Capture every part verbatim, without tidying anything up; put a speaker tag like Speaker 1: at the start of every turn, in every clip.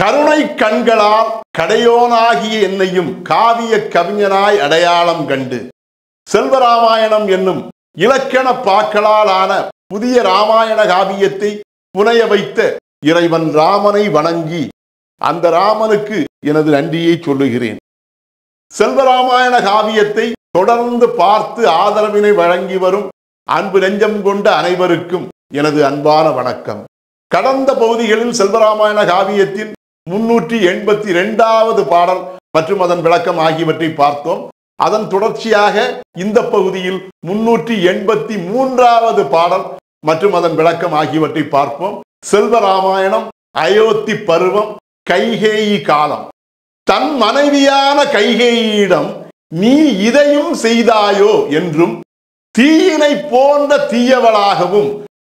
Speaker 1: கருணை கண்களால் கடையோனாகிய என்னையும் காவிய கவிஞனாய் அடையாளம் கண்டு செல்வராமாயணம் என்னும் இலக்கண பாக்களால் ஆன புதிய ராமாயண காவியத்தை புனைய வைத்த இறைவன் ராமனை வணங்கி அந்த ராமனுக்கு எனது நன்றியை சொல்லுகிறேன். செல்வராமாயண காவியத்தை தொடர்ந்து பார்த்து ஆதரவினை வழங்கி வரும் அன்பு நெஞ்சம் கொண்ட அனைவருக்கும் எனது அன்பான வணக்கம். கடந்த பகுதிகளில் செல்வராமாயண காவியத்தின் முன்னூற்றி எண்பத்தி இரண்டாவது பாடல் மற்றும் அதன் விளக்கம் ஆகியவற்றை பார்த்தோம். அதன் தொடர்ச்சியாக இந்த பகுதியில் முன்னூற்றி எண்பத்தி மூன்றாவது பாடல் மற்றும் அதன் விளக்கம் ஆகியவற்றை பார்ப்போம். செல்வராமாயணம் அயோத்தி பருவம், கைகேயி காலம். தன் மனைவியான கைகேயியிடம் நீ இதையும் செய்தாயோ என்றும், தீயினை போன்ற தீயவளாகவும்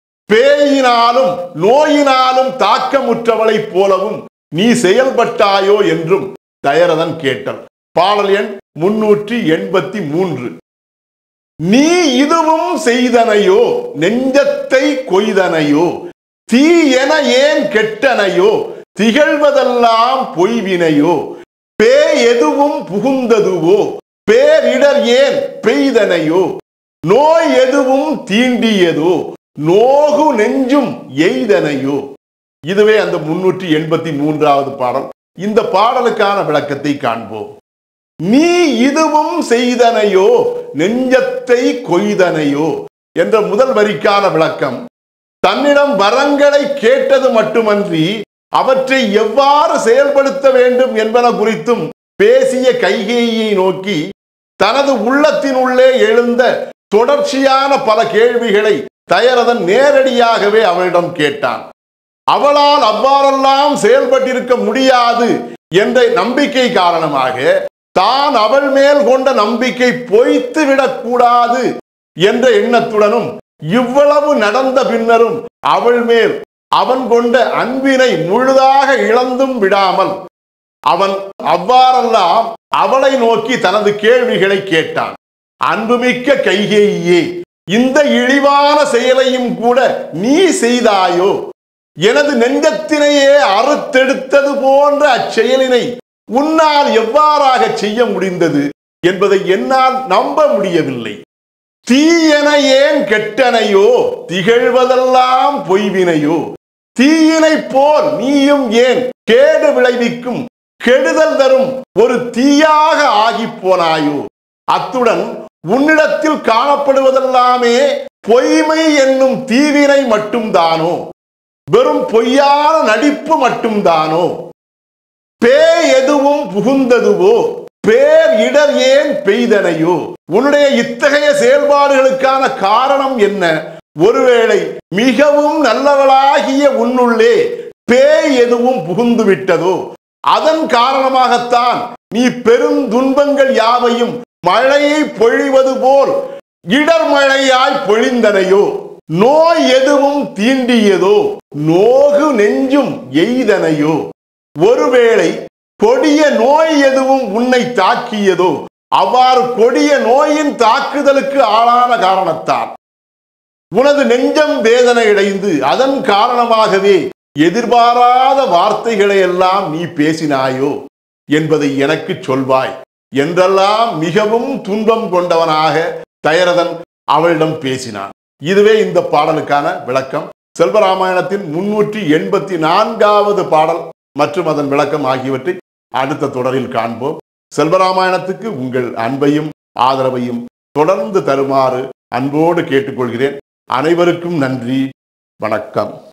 Speaker 1: பேயினாலும் நோயினாலும் தாக்கமுற்றவளைப் போலவும் நீ செயல்பட்டாயோ என்றும் தயரதன் கேட்டல். பாடல் எண் முன்னூற்றி எண்பத்தி மூன்று. நீ இதுவும் செய்தனையோ, நெஞ்சத்தை கொய்தனையோ, தீ என ஏன் கெட்டனையோ, திகழ்வதெல்லாம் பொய்வினையோ, பே எதுவும் புகுந்ததுவோ, பேரிடர் ஏன் பெய்தனையோ, நோய் எதுவும் தீண்டியதோ, நோகு நெஞ்சும் எய்தனையோ. இதுவே அந்த முன்னூற்றி எண்பத்தி மூன்றாவது பாடல். இந்த பாடலுக்கான விளக்கத்தை காண்போம். நீ இதுவும் செய்தனையோ, நெஞ்சத்தை கொய்தனையோ என்ற முதல் வரிக்கான விளக்கம், தன்னிடம் வரங்களை கேட்டது மட்டுமன்றி அவற்றை எவ்வாறு செயல்படுத்த வேண்டும் என்பன குறித்தும் பேசிய கைகேயியை நோக்கி தனது உள்ளத்தினுள்ளே எழுந்த தொடர்ச்சியான பல கேள்விகளை தயரதன் நேரடியாகவே அவளிடம் கேட்டான். அவளால் அவ்வாறெல்லாம் செயல்பட்டிருக்க முடியாது என்ற நம்பிக்கை காரணமாக தான் அவள் மேல் கொண்ட நம்பிக்கை பொய்த்து விடக்கூடாது என்ற எண்ணத்துடனும், இவ்வளவு நடந்த பின்னரும் அவள் மேல் அவன் கொண்ட அன்பினை முழுதாக இழந்தும் விடாமல் அவன் அவ்வாறெல்லாம் அவளை நோக்கி தனது கேள்விகளை கேட்டான். அன்புமிக்க கைகேயியே, இந்த இழிவான செயலையும் கூட நீ செய்தாயோ? எனது நெஞ்சத்தினையே அறுத்தெடுத்தது போன்ற அச்செயலினை உன்னால் எவ்வாறாக செய்ய முடிந்தது என்பதை என்னால் நம்ப முடியவில்லை. தீயன ஏன் கெட்டனையோ, திகழ்வதெல்லாம் பொய்வினையோ, தீயினை போல் நீயும் ஏன் கேடு விளைவிக்கும் கெடுதல் தரும் ஒரு தீயாக ஆகி போனாயோ? அத்துடன் உன்னிடத்தில் காணப்படுவதெல்லாமே பொய்மை என்னும் தீவினை மட்டும்தானோ? வெறும் பொய்யான நடிப்பு மட்டும்தானோ? பே எதுவும் புகுந்ததுவோ, பேர் இடர் ஏன் பெய்தனையோ? உன்னுடைய இத்தகைய செயல்பாடுகளுக்கான காரணம் என்ன? ஒருவேளை மிகவும் நல்லவளாகிய உன்னுள்ளே பேய் எதுவும் புகுந்து விட்டதோ? அதன் காரணமாகத்தான் நீ பெரும் துன்பங்கள் யாவையும் மழையை பொழிவது போல் இடர் மழையாய் பொழிந்தனையோ? நோய் எதுவும் தீண்டியதோ, நோகு நெஞ்சும் எய்தனையோ? ஒருவேளை கொடிய நோய் எதுவும் உன்னை தாக்கியதோ? அவ்வாறு கொடிய நோயின் தாக்குதலுக்கு ஆளான காரணத்தால் உனது நெஞ்சம் வேதனை அடைந்து அதன் காரணமாகவே எதிர்பாராத வார்த்தைகளை எல்லாம் நீ பேசினாயோ என்பதை எனக்கு சொல்வாய் என்றெல்லாம் மிகவும் துன்பம் கொண்டவனாக தயரதன் அவளிடம் பேசினான். இதுவே இந்த பாடலுக்கான விளக்கம். செல்வராமாயணத்தின் முன்னூற்றி எண்பத்தி நான்காவது பாடல் மற்றும் அதன் விளக்கம் ஆகியவற்றை அடுத்த தொடரில் காண்போம். செல்வராமாயணத்துக்கு உங்கள் அன்பையும் ஆதரவையும் தொடர்ந்து தருமாறு அன்போடு கேட்டுக்கொள்கிறேன். அனைவருக்கும் நன்றி. வணக்கம்.